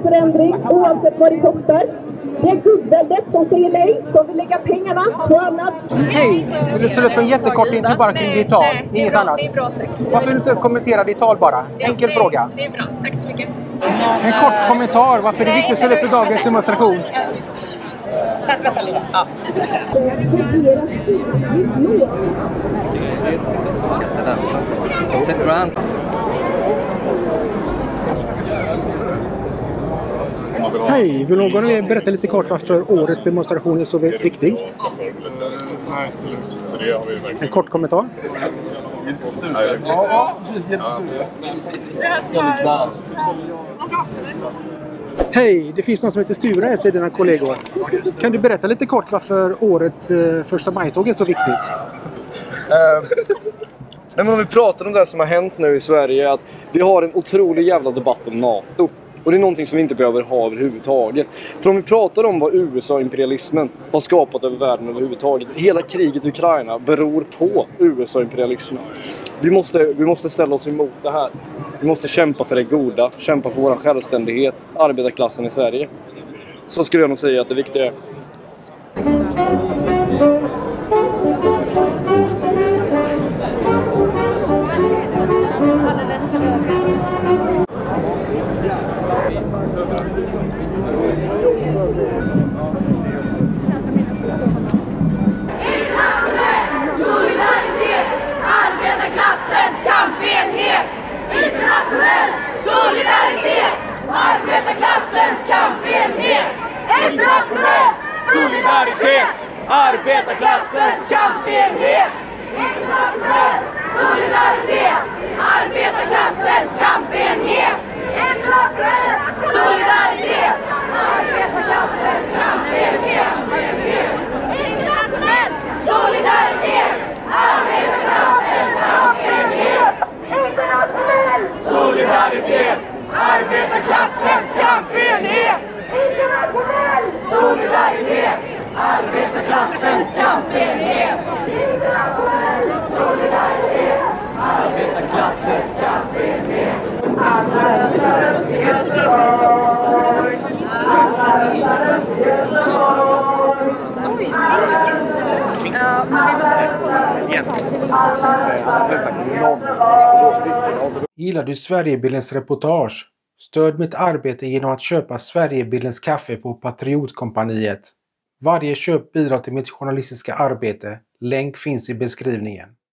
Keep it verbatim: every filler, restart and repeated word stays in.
förändring oavsett vad det kostar. Det är gubbväldet som säger nej, som vill lägga pengarna på annat. Hej! Vill du ställa upp en jättekort intervju bara kring ditt tal? Nej, det är Inget bra, annat? det är bra, tack. Varför vill du inte kommentera ditt tal bara? Enkel det, fråga. Det är bra, tack så mycket. En kort kommentar. Varför är det viktigt att ställa upp i dagens demonstration? Vänta, vänta lite. Ja. Hej! Vill någon av er berätta lite kort varför årets demonstration är så viktig? Nej, absolut. Så det har vi verkligen. En kort kommentar. Jättestor. Ja, precis. Jättestor. Hej! Det finns någon som heter Sture här, säger dina kollegor. Kan du berätta lite kort varför årets eh, första majtåg är så viktigt? Uh, nej, men om vi pratar om det som har hänt nu i Sverige, att vi har en otrolig jävla debatt om NATO. Och det är någonting som vi inte behöver ha överhuvudtaget. För om vi pratar om vad U S A-imperialismen har skapat över världen överhuvudtaget. Hela kriget i Ukraina beror på U S A-imperialismen. Vi måste, vi måste ställa oss emot det här. Vi måste kämpa för det goda. Kämpa för vår självständighet. Arbetarklassen i Sverige. Så skulle jag nog säga att det viktiga är. Solidaritet, arbetarklassens kampenhet. Internationell solidaritet, arbetarklassens kampenhet. Internationell solidaritet, arbetarklassens kampenhet. Internationell solidaritet, arbetarklassens kampenhet. Internationell solidaritet, arbetarklassens kampenhet. Internationell solidaritet, arbetarklassens kampenhet. Internationell solidaritet, arbetarklassens kampenhet. Internationell solidaritet, arbetarklassens kampenhet. Internationell solidaritet, arbetarklassens kampenhet. Alla stöd i Göteborg. Alla stöd i Göteborg. Gillar du Sverigebildens reportage? Stöd mitt arbete genom att köpa Sverigebildens kaffe på Patriotkompaniet. Varje köp bidrar till mitt journalistiska arbete. Länk finns i beskrivningen.